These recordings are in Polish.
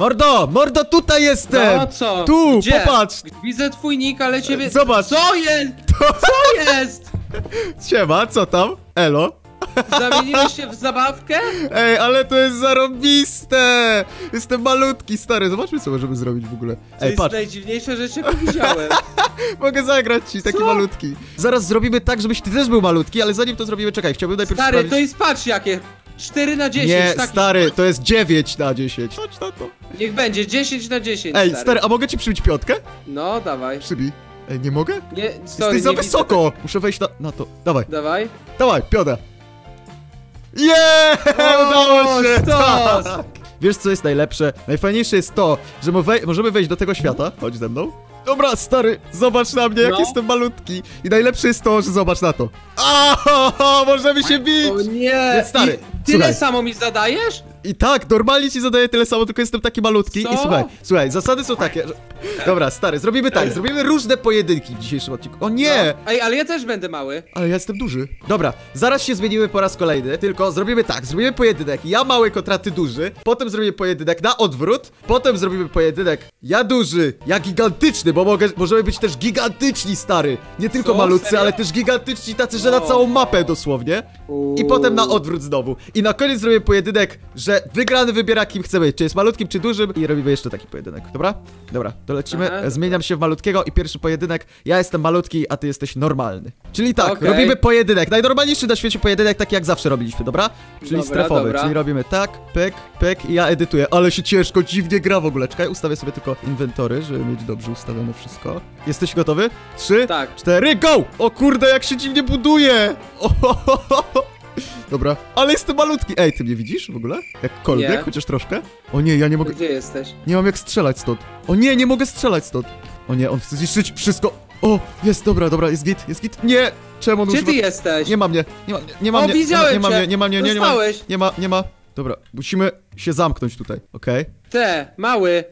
Mordo, mordo, tutaj jestem! No co? Tu, Gdzie? popatrz! Widzę twój nick, ale ciebie... Zobacz! Co jest? Co jest? Siema, co tam? Elo? Zamieniłeś się w zabawkę? Ej, ale to jest zarąbiste! Jestem malutki, stary, zobaczmy co możemy zrobić w ogóle. To Ej, jest patrz, najdziwniejsza rzecz, jaką widziałem. mogę zagrać ci, taki Co? malutki. Zaraz zrobimy tak, żebyś ty też był malutki, ale zanim to zrobimy, czekaj, chciałbym najpierw Stary, sprawdzić... to jest patrz jakie. 4/10. Nie, taki... stary, to jest 9/10. Chodź na to. Niech będzie 10/10. Ej, stary, a mogę ci przybić piątkę? No, dawaj. Przybij. Ej, nie mogę? Nie, sorry, Jesteś za nie wysoko! Muszę wejść na to. Dawaj, widzę. Dawaj. dawaj, piątę. Udało się! sztos! Tak. Wiesz co jest najlepsze? Najfajniejsze jest to, że możemy wejść do tego świata. Chodź ze mną. Dobra, stary, zobacz na mnie, jak No. jestem malutki. I najlepsze jest to, że zobacz na to. Możemy się bić! O nie! Więc stary, Tyle słuchaj. samo mi zadajesz? I tak, normalnie ci zadaję tyle samo, tylko jestem taki malutki. Co? I słuchaj, zasady są takie, że... Dobra, stary, zrobimy tak, zrobimy różne pojedynki w dzisiejszym odcinku. O nie! No. Ej, ale ja też będę mały. Ale ja jestem duży. Dobra, zaraz się zmienimy po raz kolejny, tylko zrobimy tak, zrobimy pojedynek ja mały kontra ty duży, potem zrobimy pojedynek na odwrót, potem zrobimy pojedynek ja duży, ja gigantyczny, bo możemy być też gigantyczni, stary. Nie tylko Co? malutcy, Serio? ale też gigantyczni, tacy, że na całą mapę dosłownie. I potem na odwrót znowu. I na koniec zrobimy pojedynek, że wygrany wybiera kim chce być, czy jest malutkim, czy dużym. I robimy jeszcze taki pojedynek, dobra? Dobra, to lecimy, Aha. zmieniam się w malutkiego i pierwszy pojedynek, ja jestem malutki, a ty jesteś normalny. Czyli tak, Okej. robimy pojedynek, najnormalniejszy na świecie pojedynek, taki jak zawsze robiliśmy, dobra? Czyli Dobra, strefowy, dobra. czyli robimy tak, pyk, pyk i ja edytuję, ale się ciężko, dziwnie gra w ogóle. Czekaj, ustawię sobie tylko inwentory, żeby mieć dobrze ustawione wszystko. Jesteś gotowy? 3, Tak. 4, go! O kurde, jak się dziwnie buduje! Dobra, ale jestem malutki. Ej, ty mnie widzisz w ogóle? Jakkolwiek, Nie. chociaż troszkę? O nie, ja nie mogę... Gdzie jesteś? Nie mam jak strzelać stąd. O nie, nie mogę strzelać stąd. O nie, on chce zniszczyć wszystko. O, jest, dobra, jest git, jest git. Nie! Czemu on Gdzie używa... ty jesteś? Nie ma mnie, nie ma O, mnie, widziałem nie ma cię. mnie, nie ma mnie, Dostałeś. nie ma. Dobra, musimy się zamknąć tutaj, okej? Mały.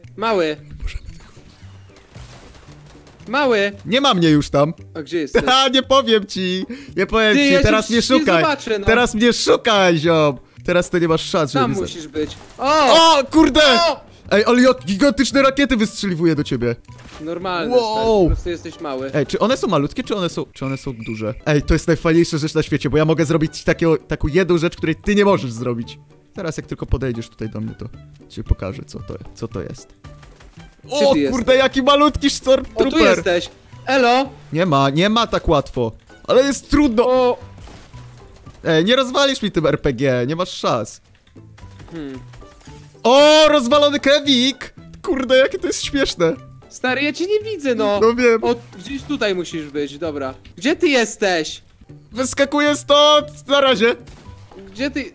Mały. Nie ma mnie już tam. A gdzie jesteś? Ha, nie powiem ci, Ty, ja cię teraz mnie przecież nie szukaj. zobaczę, no. Teraz mnie szukaj, ziom. Teraz to nie masz szans, Tam żeby... musisz być. O! O, kurde! O! Ej, ale jak gigantyczne rakiety wystrzeliwuję do ciebie. Normalne, Wow. stary, po prostu jesteś mały. Ej, czy one są malutkie, czy one są duże? Ej, to jest najfajniejsza rzecz na świecie, bo ja mogę zrobić taką jedną rzecz, której ty nie możesz zrobić. Teraz jak tylko podejdziesz tutaj do mnie, to ci pokażę, co to jest. Gdzie O ty kurde, jesteś? jaki malutki O, tu Stormtrooper! jesteś. Elo! Nie ma tak łatwo. Ale jest trudno. O! Ej, nie rozwalisz mi tym RPG, nie masz szans. Hmm. O, rozwalony Kevik! Kurde, jakie to jest śmieszne. Stary, ja cię nie widzę, no. No wiem. O, gdzieś tutaj musisz być, dobra. Gdzie ty jesteś? Wyskakuję stąd, na razie. Gdzie ty...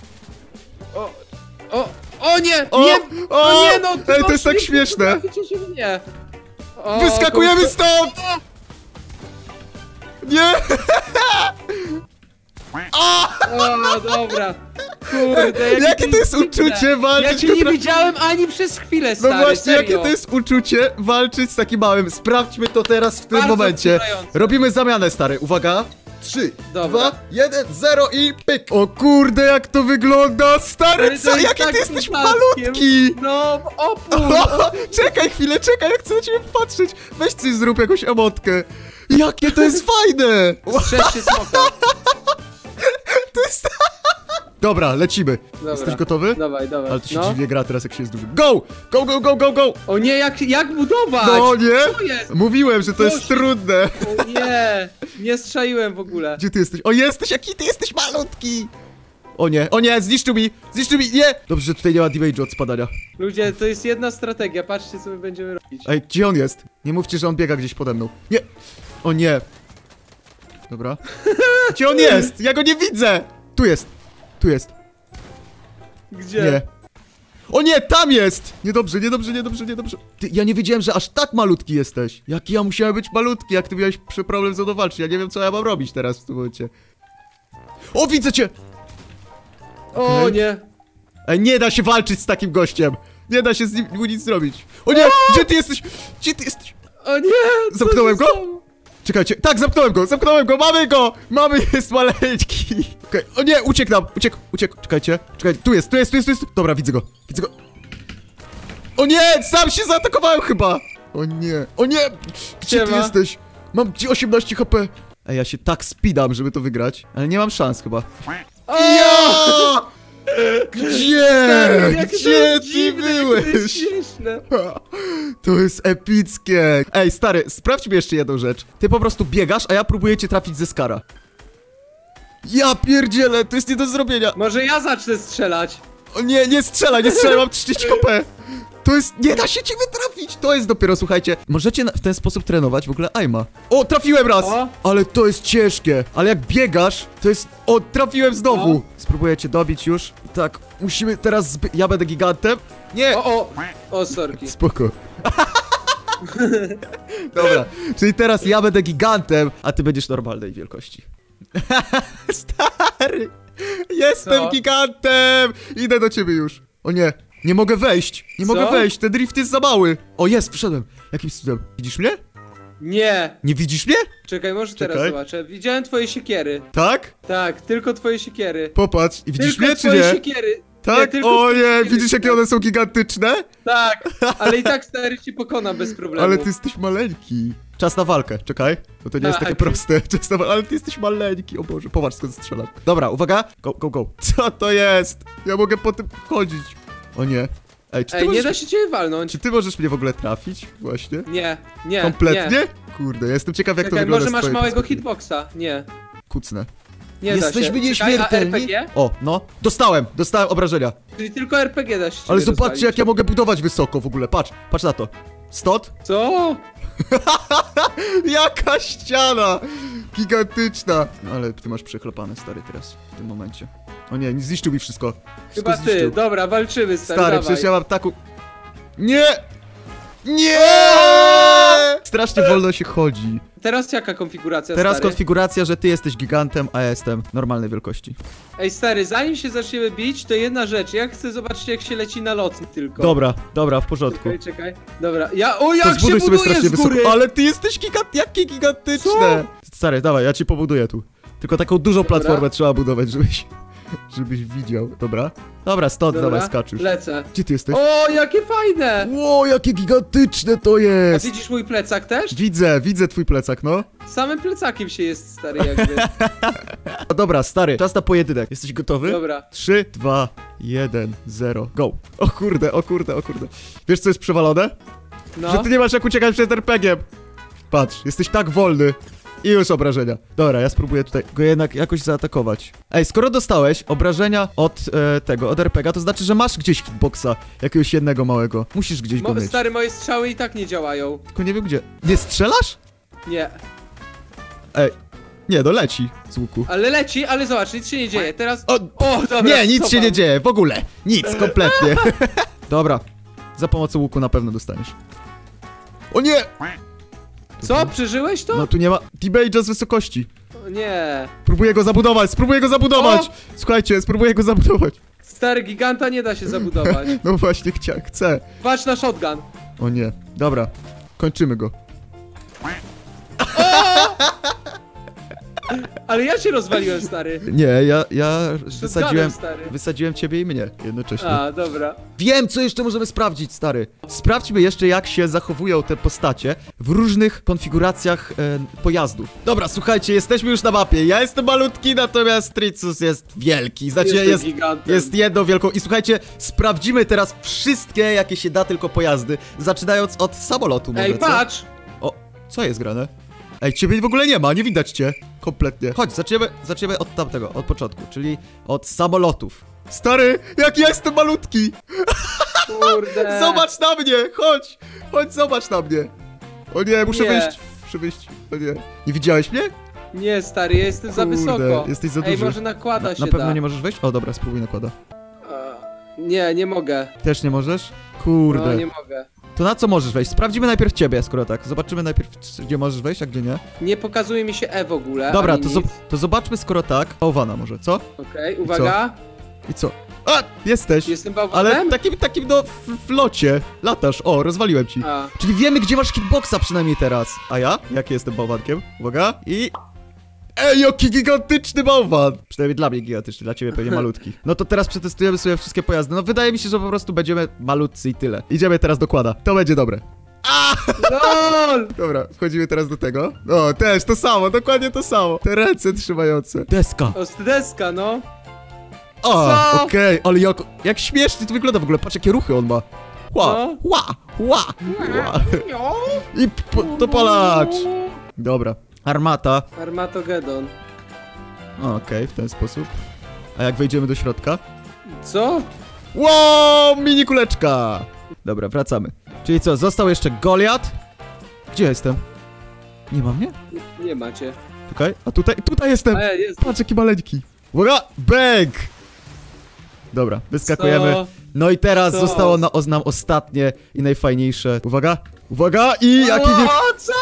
O nie! O, nie! o, No nie, no! ej, to jest tak śmieszne. Się mnie. O, Wyskakujemy kurczę. stąd! Nie! O, dobra. Kurde, Jakie to jest uczucie walczyć Ja cię nie kontra- widziałem ani przez chwilę, No stary, właśnie, serio. jakie to jest uczucie walczyć z takim małym. Sprawdźmy to teraz w tym Bardzo momencie. wkurzające. Robimy zamianę, stary. Uwaga. 3, Dobra. 2, 1, 0 i pyk. O kurde, jak to wygląda, stary, Ale to co? jest Jaki tak ty jesteś przypadkiem. malutki! No, opór! Czekaj chwilę, czekaj, ja chcę na ciebie patrzeć. Weź coś, zrób jakąś emotkę. Jakie to jest fajne! Strzeż się smoka. To jest... Dobra, lecimy. Dobra. Jesteś gotowy? Dawaj. Ale to się No. dziwnie gra teraz, jak się jest duży. Go! Go! O nie, jak budować? No nie! Co jest? Mówiłem, że to jest Proszę. trudne. O nie strzaiłem w ogóle. Gdzie ty jesteś? O, jaki ty jesteś malutki! O nie, zniszczył mi, nie! Dobrze, że tutaj nie ma damage'u od spadania. Ludzie, to jest jedna strategia, patrzcie co my będziemy robić. Ej, gdzie on jest? Nie mówcie, że on biega gdzieś pode mną. Nie! O nie! Dobra. Gdzie on jest? Ja go nie widzę! Tu jest! Gdzie? Nie. O nie, tam jest! Niedobrze. Ty, ja nie wiedziałem, że aż tak malutki jesteś. Jaki ja musiałem być malutki, jak ty miałeś problem ze mną walczyć. Ja nie wiem, co ja mam robić teraz w tym momencie. O, widzę cię! O Okej. nie. Ej, nie da się walczyć z takim gościem. Nie da się z nim nic zrobić. O nie, gdzie ty jesteś? O nie! co Zamknąłem się go? stało? Czekajcie, tak, zamknąłem go, mamy go! Mamy, jest maleńki. Okej, o nie, uciekł nam, uciekł. Czekajcie, tu jest. Dobra, widzę go. O nie, sam się zaatakowałem chyba! O nie, o nie! Gdzie ty Siema. jesteś? Mam 18 HP. Ej, ja się tak speedam, żeby to wygrać, ale nie mam szans chyba. O! Ja! Gdzie? Stary, jakie to Gdzie jest ty dziwne, jakie to jest byłeś? śmieszne. To jest epickie. Ej, stary, sprawdźmy jeszcze jedną rzecz. Ty po prostu biegasz, a ja próbuję cię trafić ze skara. Ja pierdzielę, to jest nie do zrobienia. Może ja zacznę strzelać. O nie, nie strzelaj, mam 30 HP. To jest, nie da się ciebie trafić. To jest dopiero, słuchajcie, możecie w ten sposób trenować w ogóle aima. O, trafiłem raz. O. Ale to jest ciężkie. Ale jak biegasz, to jest, o, trafiłem znowu. O. Spróbuję cię dobić już. I tak, musimy teraz, ja będę gigantem. Nie. O, sorki. Spoko. Dobra, czyli teraz ja będę gigantem, a ty będziesz normalnej wielkości. Stary! Jestem Co? gigantem! Idę do ciebie już. O nie, nie mogę wejść. Nie Co? mogę wejść, ten drift jest za mały. O jest, wszedłem. Jakimś cudem. Widzisz mnie? Nie. Nie widzisz mnie? Czekaj, może teraz Czekaj. zobaczę. Widziałem twoje siekiery. Tak? Tak, tylko twoje siekiery. Popatrz. I widzisz Tylko mnie, czy twoje nie? siekiery. Tak? tylko O twoje nie, siekiery. widzisz jakie one są gigantyczne? Tak, ale i tak stary ci pokonam bez problemu. Ale ty jesteś maleńki. Czas na walkę, czekaj. Bo to nie jest Tak. takie proste. Czas na ale ty jesteś maleńki, o Boże. Popatrz skąd strzelam. Dobra, uwaga. Go, go, go. Co to jest? Ja mogę po tym chodzić. O nie. Ej, czy ty, Ej, nie możesz, da się ciebie walnąć. czy ty możesz mnie w ogóle trafić? Właśnie. Nie, Kompletnie? Nie. Kurde, ja jestem ciekaw jak to Czekaj, wygląda może z masz twojej małego perspektywy. hitboxa. Nie. Kucnę. Nie da się. Jesteśmy Czekaj, a nieśmiertelni. RPG? O, no. Dostałem obrażenia. Czyli tylko RPG da się Ale ciebie zobaczcie rozwalić. jak ja mogę budować wysoko w ogóle. Patrz na to. Stąd? Co? Jaka ściana! Gigantyczna! No, ale ty masz przechlapane, stary, teraz, w tym momencie. O nie, zniszczył mi wszystko. Wszystko Chyba ty. zniszczył. Dobra, walczymy stary, Stary, dawaj. przecież ja mam taką... Nie! Nie! Strasznie wolno się chodzi. Teraz jaka konfiguracja, Teraz stary? konfiguracja, że ty jesteś gigantem, a ja jestem normalnej wielkości. Ej, stary, zanim się zaczniemy bić, to jedna rzecz. Ja chcę zobaczyć, jak się leci na lotnik tylko. Dobra, w porządku. Czekaj. Dobra, o To jak się zbuduj sobie buduje strasznie z góry! wysoko. Ale ty jesteś jakie gigantyczne! Stary, dawaj, ja ci pobuduję tu. Tylko taką dużą Dobra. platformę trzeba budować, żebyś widział. Dobra, stąd, Dobra, dawaj, skaczysz. lecę. Gdzie ty jesteś? O, jakie fajne! Ło, jakie gigantyczne to A jest! widzisz mój plecak też? Widzę twój plecak, no. Samym plecakiem się jest, stary, jakby. No dobra, stary, czas na pojedynek. Jesteś gotowy? Dobra. 3, 2, 1, 0, go. O kurde. Wiesz co jest przewalone? No. Że ty nie masz jak uciekać przed RPG-iem. Patrz, jesteś tak wolny. I już obrażenia. Dobra, ja spróbuję tutaj go jednak jakoś zaatakować. Ej, skoro dostałeś obrażenia od od RPG, to znaczy, że masz gdzieś hitboxa. Jakiegoś jednego małego. Musisz gdzieś go mieć. Stary, moje strzały i tak nie działają. Tylko nie wiem gdzie. Nie strzelasz? Nie. Ej, nie, no leci z łuku. Ale leci, ale zobacz, nic się nie dzieje. Teraz... O, dobra. nie, nic się cofam. nie dzieje, w ogóle. Nic, kompletnie. Dobra, za pomocą łuku na pewno dostaniesz. O nie! Co? Przeżyłeś to? No tu nie ma damage'a z wysokości. O nie. Spróbuję go zabudować! Słuchajcie, spróbuję go zabudować. Stary, giganta nie da się zabudować. No właśnie, chcę. Patrz na shotgun. O nie, dobra, kończymy go. Ale ja się rozwaliłem, stary. Nie, ja Shotgunem, stary. wysadziłem ciebie i mnie jednocześnie. A, dobra. Wiem, co jeszcze możemy sprawdzić, stary. Sprawdźmy jeszcze, jak się zachowują te postacie w różnych konfiguracjach pojazdów. Dobra, słuchajcie, jesteśmy już na mapie. Ja jestem malutki, natomiast Tricus jest wielki. Znaczy, Jestem gigantem. jest jedną wielką. I słuchajcie, sprawdzimy teraz wszystkie, jakie się da tylko pojazdy, zaczynając od samolotu. Może, Ej, co? patrz! O, co jest grane? Ej, ciebie w ogóle nie ma, nie widać cię. Kompletnie. Chodź, zaczniemy od tamtego, od początku, czyli od samolotów. Stary, jak ja jestem malutki! Kurde. Zobacz na mnie! Chodź, zobacz na mnie! O nie, muszę Nie. wyjść. O nie. Nie widziałeś mnie? Nie, stary, ja jestem za Kurde, wysoko. jesteś za Ej, duży. może nakłada się Na pewno da. nie możesz wejść? O, dobra, spróbuj nakłada. Nie mogę. Też nie możesz? Kurde. No, nie mogę. To na co możesz wejść? Sprawdzimy najpierw ciebie, skoro tak. Zobaczymy najpierw, gdzie możesz wejść, a gdzie nie. Nie pokazuje mi się E w ogóle. Dobra, ani nic. to zobaczmy, skoro tak. Bałwana może, co? Okej, uwaga. I co? A! Jesteś! Jestem bałwanem? Ale takim no w locie. Latasz, o, rozwaliłem ci. A. Czyli wiemy, gdzie masz hitboxa przynajmniej teraz. A ja? Jaki jestem bałwankiem? Uwaga. I... Ej, jaki gigantyczny bałwan! Przynajmniej dla mnie gigantyczny, dla ciebie pewnie malutki. No to teraz przetestujemy sobie wszystkie pojazdy. No wydaje mi się, że po prostu będziemy malutcy i tyle. Idziemy teraz do kłada. To będzie dobre. LOL! Dobra, wchodzimy teraz do tego. O, też to samo, dokładnie to samo. Te ręce trzymające. Deska. O, deska, no. O, Co? okej, ale jak śmiesznie to wygląda w ogóle. Patrz, jakie ruchy on ma. No. Ła. I to palacz. Dobra. Armata. Armatogedon. Okej, w ten sposób. A jak wejdziemy do środka? Co? Wow, mini kuleczka. Dobra, wracamy. Czyli co, został jeszcze Goliat? Gdzie jestem? Nie ma mnie? Nie macie. Czekaj, a tutaj jestem. Jest. Patrz, jaki maleńki. Uwaga, bang! Dobra, wyskakujemy. Co? No i teraz Co? zostało nam ostatnie i najfajniejsze. Uwaga i jaki O, co?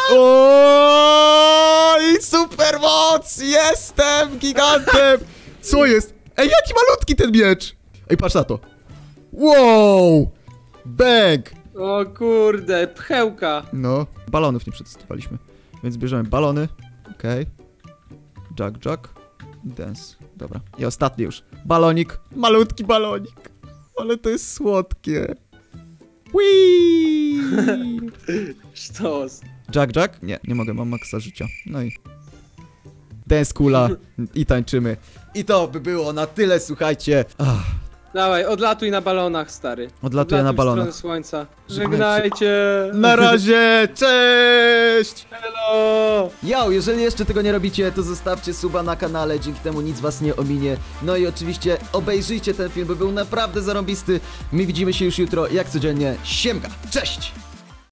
O, i super moc! Jestem gigantem! Co jest? Ej, jaki malutki ten miecz! Ej, patrz na to. Wow! Bang! O kurde, pchełka. No, balonów nie przetestowaliśmy. Więc bierzemy balony. Okej. Jack. Dance. Dobra. I ostatni już. Balonik. Malutki balonik. Ale to jest słodkie. Whee! Sztos. Jack? Nie mogę, mam maksa życia. No i... Dance kula. I tańczymy. I to by było na tyle, słuchajcie. Dawaj, odlatuj na balonach, stary. Odlatuję na w balonach. stronę słońca. Żegnajcie. Na razie, cześć! Hello. Yo, jeżeli jeszcze tego nie robicie, to zostawcie suba na kanale, dzięki temu nic was nie ominie. No i oczywiście obejrzyjcie ten film, bo był naprawdę zarąbisty. My widzimy się już jutro, jak codziennie. Siemka, cześć!